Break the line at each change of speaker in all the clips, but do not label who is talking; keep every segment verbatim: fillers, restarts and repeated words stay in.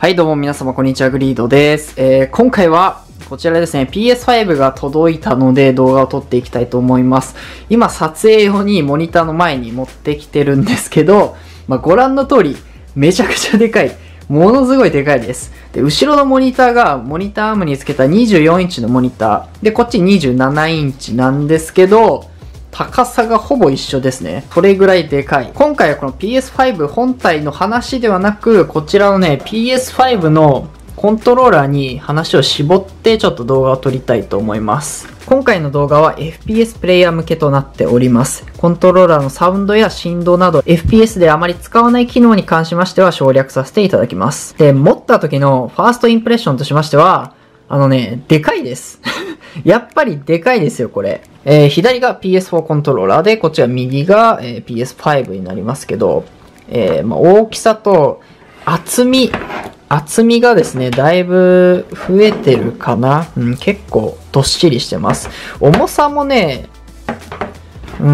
はいどうも皆様こんにちは、グリードです。えー、今回はこちらですね、ピーエスファイブ が届いたので動画を撮っていきたいと思います。今撮影用にモニターの前に持ってきてるんですけど、まあ、ご覧の通りめちゃくちゃでかい。ものすごいでかいです。で、後ろのモニターがモニターアームにつけたにじゅうよんインチのモニター。で、こっちにじゅうななインチなんですけど、高さがほぼ一緒ですね。それぐらいでかい。今回はこの ピーエスファイブ 本体の話ではなく、こちらのね、ピーエスファイブ のコントローラーに話を絞ってちょっと動画を撮りたいと思います。今回の動画は エフピーエス プレイヤー向けとなっております。コントローラーのサウンドや振動など エフピーエス であまり使わない機能に関しましては省略させていただきます。で、持った時のファーストインプレッションとしましては、あのね、でかいです。やっぱりでかいですよ、これ。えー、左が ピーエスフォー コントローラーで、こっちは右が、えー、ピーエスファイブ になりますけど、えーまあ、大きさと厚み、厚みがですね、だいぶ増えてるかな。うん、結構どっしりしてます。重さもね、うん、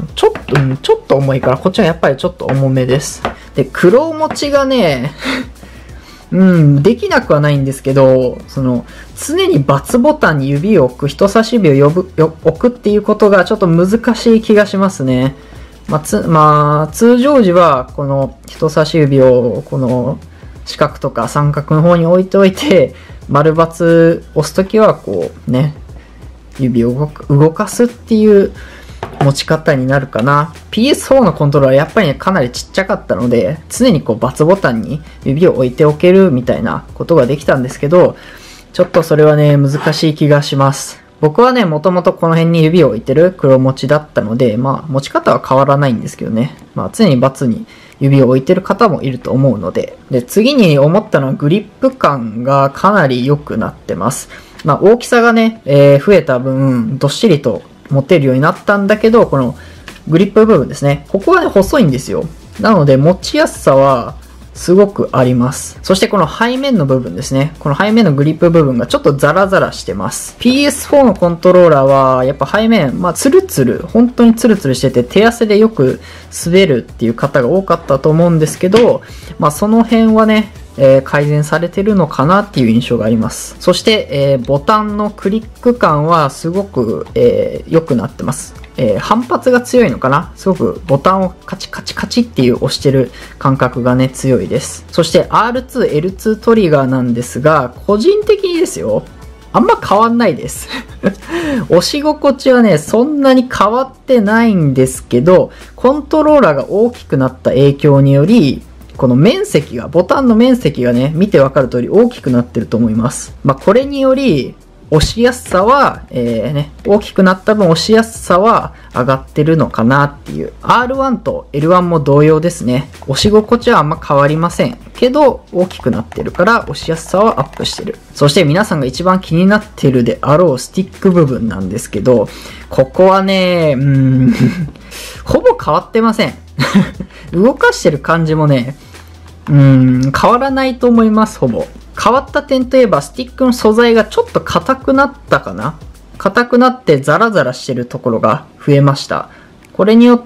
ちょっと、うん、ちょっと重いから、こっちはやっぱりちょっと重めです。で、黒持ちがね、うん、できなくはないんですけど、その、常にバツボタンに指を置く、人差し指を呼ぶよ置くっていうことがちょっと難しい気がしますね。まあ、つ、まあ、通常時は、この人差し指を、この、四角とか三角の方に置いておいて、丸バツ押すときは、こう、ね、指を動く、動かすっていう持ち方になるかな。ピーエスフォー のコントローラーやっぱりね、かなりちっちゃかったので、常にこう、バツボタンに指を置いておけるみたいなことができたんですけど、ちょっとそれはね、難しい気がします。僕はね、もともとこの辺に指を置いてる黒持ちだったので、まあ、持ち方は変わらないんですけどね。まあ、常にバツに指を置いてる方もいると思うので。で、次に思ったのはグリップ感がかなり良くなってます。まあ、大きさがね、えー、増えた分、どっしりと持てるようになったんだけど、このグリップ部分ですね。ここはね、細いんですよ。なので、持ちやすさは、すごくあります。そしてこの背面の部分ですね。この背面のグリップ部分がちょっとザラザラしてます。ピーエスフォー のコントローラーは、やっぱ背面、まあツルツル、本当にツルツルしてて、手汗でよく滑るっていう方が多かったと思うんですけど、まあその辺はね、えー、改善されてるのかなっていう印象があります。そして、えー、ボタンのクリック感はすごく、えー、良くなってます。えー、反発が強いのかな？すごくボタンをカチカチカチっていう押してる感覚がね、強いです。そして アールツー、エルツー トリガーなんですが、個人的にですよ、あんま変わんないです。押し心地はね、そんなに変わってないんですけど、コントローラーが大きくなった影響により、この面積が、ボタンの面積がね、見てわかる通り大きくなってると思います。まあ、これにより、押しやすさは、えー、ね、大きくなった分押しやすさは上がってるのかなっていう。アールワン と エルワン も同様ですね。押し心地はあんま変わりません。けど、大きくなってるから押しやすさはアップしてる。そして皆さんが一番気になってるであろうスティック部分なんですけど、ここはね、うーん、ほぼ変わってません。動かしてる感じもね、うーん、変わらないと思います、ほぼ。変わった点といえば、スティックの素材がちょっと硬くなったかな？硬くなってザラザラしてるところが増えました。これによって、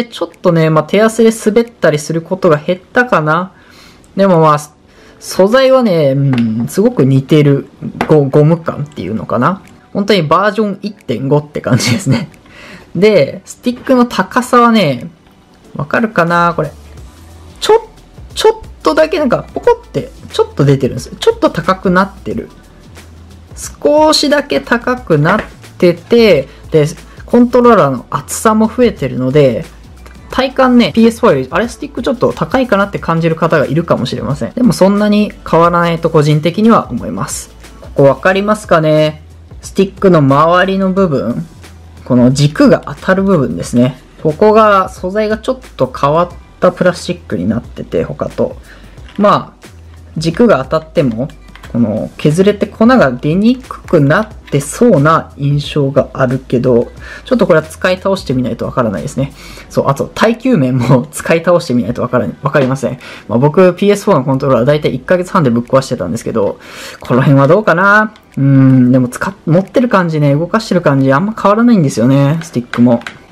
ちょっとね、まあ、手汗で滑ったりすることが減ったかな？でもまあ、素材はね、うん、すごく似てるゴ、ゴム感っていうのかな？本当にバージョン いってんご って感じですね。で、スティックの高さはね、わかるかな？これ。ちょ、ちょっとだけなんか、ポコってちょっと出てるんですよ。ちょっと高くなってる。少しだけ高くなってて、で、コントローラーの厚さも増えてるので、体感ね、ピーエスフォー より、あれスティックちょっと高いかなって感じる方がいるかもしれません。でもそんなに変わらないと個人的には思います。ここわかりますかね？スティックの周りの部分、この軸が当たる部分ですね。ここが、素材がちょっと変わったプラスチックになってて、他と。まあ、軸が当たっても、この削れて粉が出にくくなってそうな印象があるけど、ちょっとこれは使い倒してみないとわからないですね。そう、あと耐久面も使い倒してみないとわからわかりません。まあ、僕 ピーエスフォー のコントローラーだいたいいっかげつはんでぶっ壊してたんですけど、この辺はどうかな？うーん、でも使っ、持ってる感じね、動かしてる感じあんま変わらないんですよね、スティックも。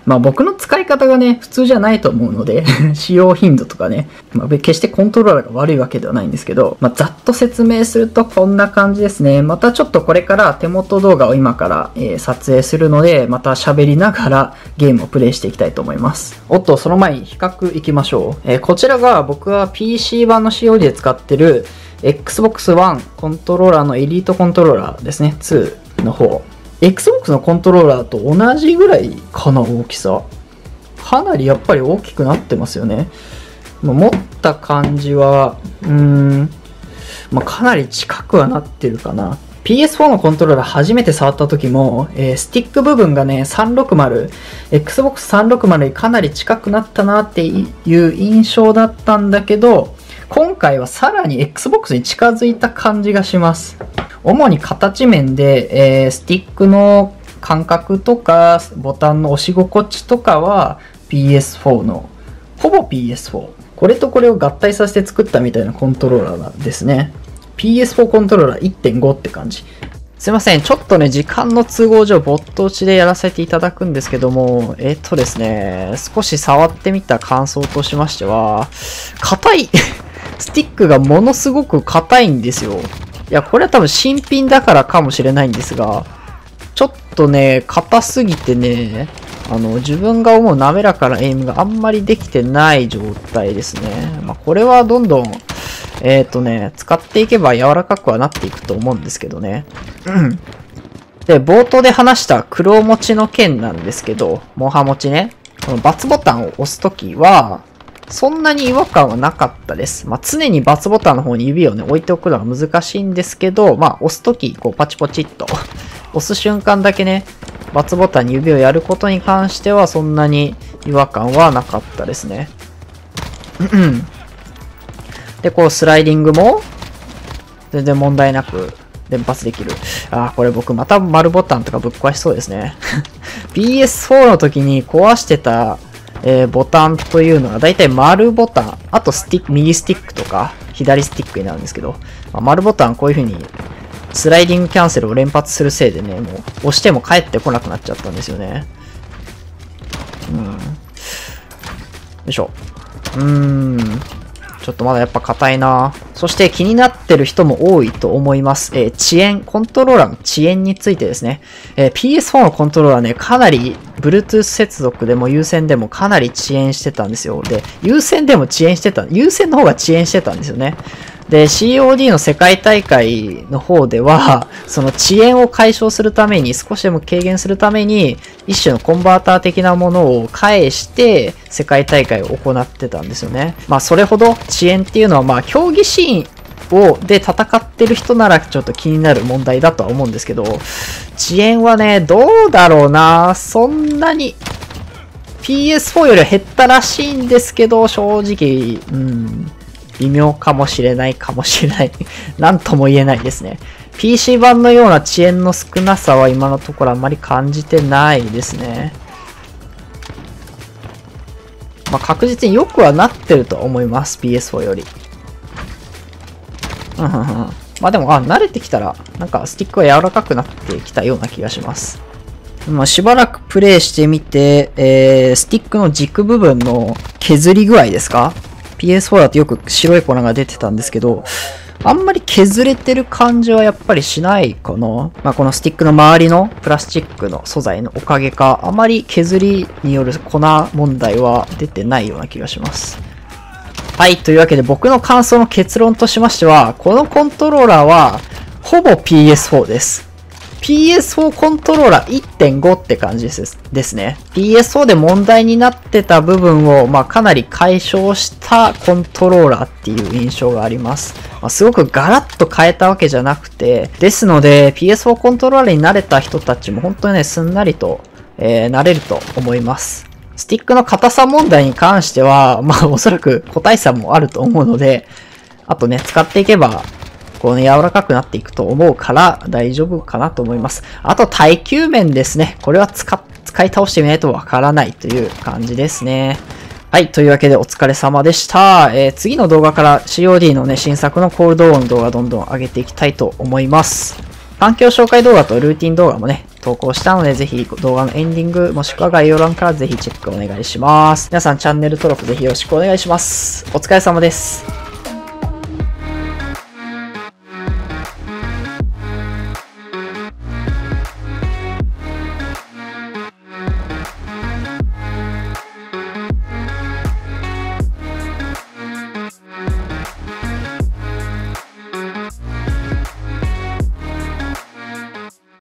まあ僕の使い方がね、普通じゃないと思うので、使用頻度とかね、まあ決してコントローラーが悪いわけではないんですけど、まあざっと説明するとこんな感じですね。またちょっとこれから手元動画を今から、えー、撮影するので、また喋りながらゲームをプレイしていきたいと思います。おっと、その前に比較いきましょう。えー、こちらが僕は ピーシー 版の シーオーディー で使ってる Xbox One コントローラーのエリートコントローラーですね。ツーの方。Xbox のコントローラーと同じぐらいかな、大きさ。かなりやっぱり大きくなってますよね。持った感じは、うーん、まあ、かなり近くはなってるかな。ピーエスフォー のコントローラー初めて触った時も、えー、スティック部分がね、さんびゃくろくじゅう、Xbox さんびゃくろくじゅうにかなり近くなったなっていう印象だったんだけど、今回はさらに Xbox に近づいた感じがします。主に形面で、えー、スティックの感覚とか、ボタンの押し心地とかは ピーエスフォー の、ほぼ ピーエスフォー。これとこれを合体させて作ったみたいなコントローラーですね。ピーエスフォー コントローラー いってんご って感じ。すいません。ちょっとね、時間の都合上、ボット打ちでやらせていただくんですけども、えっとですね、少し触ってみた感想としましては、硬いスティックがものすごく硬いんですよ。いや、これは多分新品だからかもしれないんですが、ちょっとね、硬すぎてね、あの、自分が思う滑らかなエイムがあんまりできてない状態ですね。まあ、これはどんどん、えっとね、使っていけば柔らかくはなっていくと思うんですけどね。うん。で、冒頭で話した黒持ちの剣なんですけど、モンハ持ちね。この×ボタンを押すときは、そんなに違和感はなかったです。まあ、常に×ボタンの方に指をね、置いておくのが難しいんですけど、まあ、押すとき、こう、パチポチっと。押す瞬間だけね、×ボタンに指をやることに関しては、そんなに違和感はなかったですね。うん。で、こう、スライディングも、全然問題なく連発できる。あー、これ僕また丸ボタンとかぶっ壊しそうですね。ピーエスフォー の時に壊してた、えー、ボタンというのはだいたい丸ボタン、あとスティック、右スティックとか左スティックになるんですけど、まあ、丸ボタンこういう風にスライディングキャンセルを連発するせいでね、もう押しても帰ってこなくなっちゃったんですよね。うん。よいしょ。うーん。ちょっとまだやっぱ硬いな。そして気になってる人も多いと思います。えー、遅延、コントローラーの遅延についてですね。えー、ピーエスフォー のコントローラーね、かなり Bluetooth 接続でも有線でもかなり遅延してたんですよ。で、有線でも遅延してた、有線の方が遅延してたんですよね。で、シーオーディー の世界大会の方では、その遅延を解消するために、少しでも軽減するために、一種のコンバーター的なものを返して、世界大会を行ってたんですよね。まあ、それほど遅延っていうのは、まあ、競技シーンを、で戦ってる人ならちょっと気になる問題だとは思うんですけど、遅延はね、どうだろうな、そんなに、ピーエスフォー よりは減ったらしいんですけど、正直、うん。微妙かもしれないかもしれない。なんとも言えないですね。ピーシー 版のような遅延の少なさは今のところあんまり感じてないですね。まあ、確実に良くはなってると思います。ピーエスフォー より。うんうんうん。まあでも、あ、慣れてきたら、なんかスティックは柔らかくなってきたような気がします。まあ、しばらくプレイしてみて、えー、スティックの軸部分の削り具合ですか？ピーエスフォー だとよく白い粉が出てたんですけど、あんまり削れてる感じはやっぱりしないかな。まあ、このスティックの周りのプラスチックの素材のおかげか、あまり削りによる粉問題は出てないような気がします。はい、というわけで僕の感想の結論としましては、このコントローラーはほぼ ピーエスフォー です。ピーエスフォー コントローラー いってんご って感じですですね。ピーエスフォー で問題になってた部分を、まあ、かなり解消したコントローラーっていう印象があります。まあ、すごくガラッと変えたわけじゃなくて、ですので ピーエスフォー コントローラーに慣れた人たちも本当にね、すんなりと、えー、慣れると思います。スティックの硬さ問題に関しては、まあ、おそらく個体差もあると思うので、あとね、使っていけば、こうね、柔らかくなっていくと思うから大丈夫かなと思います。あと耐久面ですね。これは使、使い倒してみないとわからないという感じですね。はい。というわけでお疲れ様でした。えー、次の動画から シーオーディー のね、新作のコールドオンの動画どんどん上げていきたいと思います。 環境紹介動画とルーティン動画もね、投稿したので、ぜひ動画のエンディングもしくは概要欄からぜひチェックお願いします。皆さんチャンネル登録ぜひよろしくお願いします。お疲れ様です。